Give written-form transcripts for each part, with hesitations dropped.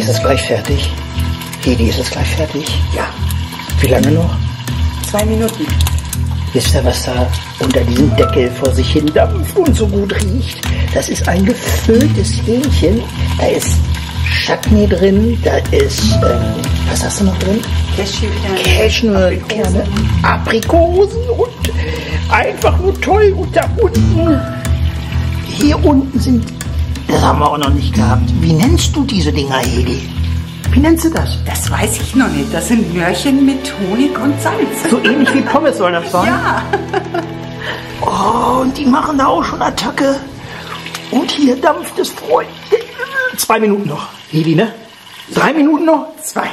Ist es gleich fertig? Hedi, ist es gleich fertig? Ja. Wie lange noch? 2 Minuten. Wisst ihr, was da unter diesem Deckel vor sich hin dampft und so gut riecht? Das ist ein gefülltes Hähnchen. Da ist Chutney drin, da ist, was hast du noch drin? Cashewkerne, Aprikosen und einfach nur toll. Und da unten, hier unten sind, das haben wir auch noch nicht gehabt. Wie nennst du diese Dinger, Hedi? Wie nennst du das? Das weiß ich noch nicht. Das sind Möhrchen mit Honig und Salz. So ähnlich wie Pommes soll das sein? Ja. Oh, und die machen da auch schon Attacke. Und hier dampft es, Freunde. 2 Minuten noch. Hedi, ne? 3 Minuten noch? 2.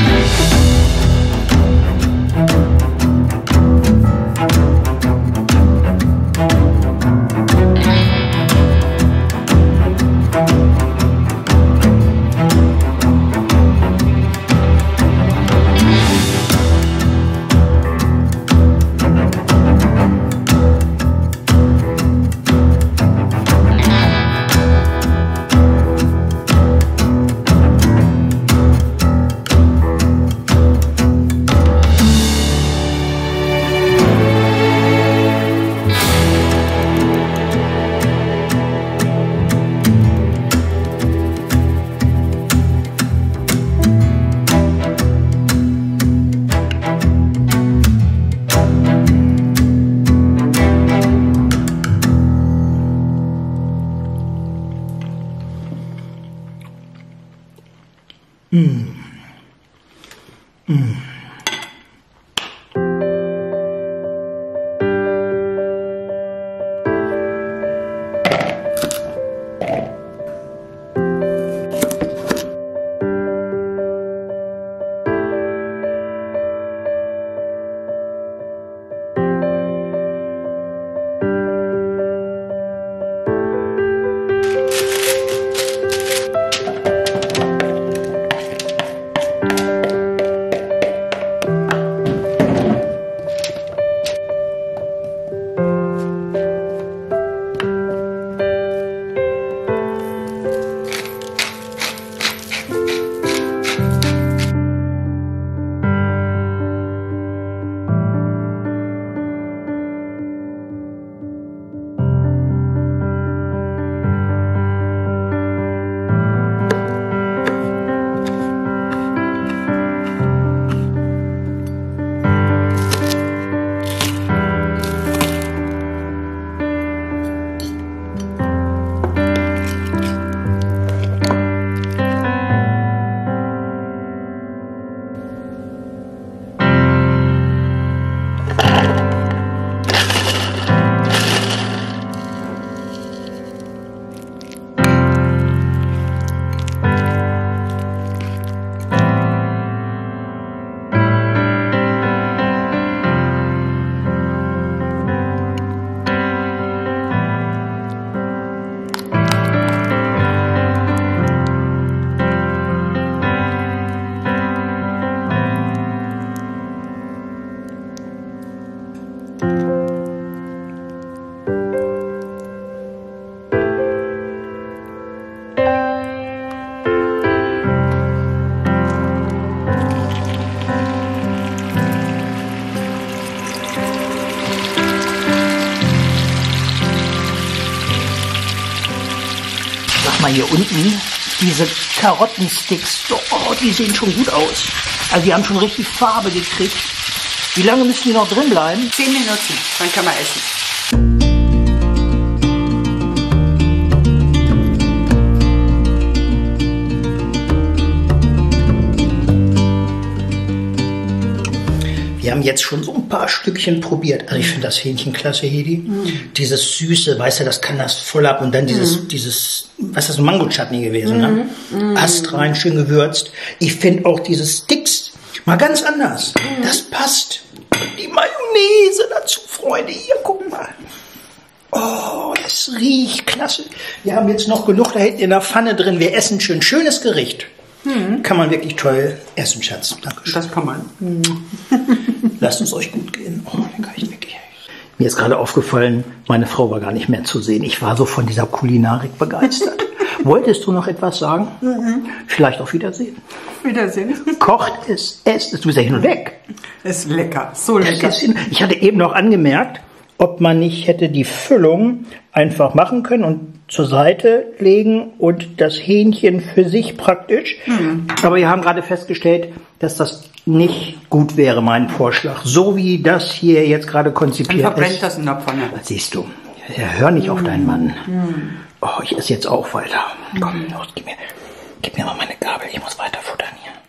Mal hier unten, diese Karottensticks, oh, die sehen schon gut aus. Also die haben schon richtig Farbe gekriegt. Wie lange müssen die noch drin bleiben? 10 Minuten, dann kann man essen. Wir haben jetzt schon so ein paar Stückchen probiert. Also ich finde das Hähnchen klasse, Hedi. Dieses Süße, weißt du, das kann das voll ab. Und dann dieses, was ist das, Mango-Chutney gewesen, ne? Astrein, schön gewürzt. Ich finde auch diese Sticks mal ganz anders. Das passt. Die Mayonnaise dazu, Freunde. Hier, guck mal. Oh, das riecht klasse. Wir haben jetzt noch genug da hinten in der Pfanne drin. Wir essen schön. Schönes Gericht. Kann man wirklich toll essen, Schatz. Dankeschön. Das kann man. Lasst es euch gut gehen. Oh, kann ich wirklich. Mir ist gerade aufgefallen, meine Frau war gar nicht mehr zu sehen. Ich war so von dieser Kulinarik begeistert. Wolltest du noch etwas sagen? Vielleicht auf Wiedersehen. Wiedersehen. Kocht es, esst es. Du bist ja hin und weg. Ist lecker, so lecker. Ich hatte eben noch angemerkt, ob man nicht hätte die Füllung einfach machen können und zur Seite legen und das Hähnchen für sich praktisch. Aber wir haben gerade festgestellt, dass das nicht gut wäre, mein Vorschlag. So wie das hier jetzt gerade konzipiert ist. Dann verbrennt das in der Pfanne. Siehst du, ja, hör nicht auf deinen Mann. Oh, ich esse jetzt auch weiter. Komm, los, gib mir mal meine Gabel, ich muss weiter futtern hier.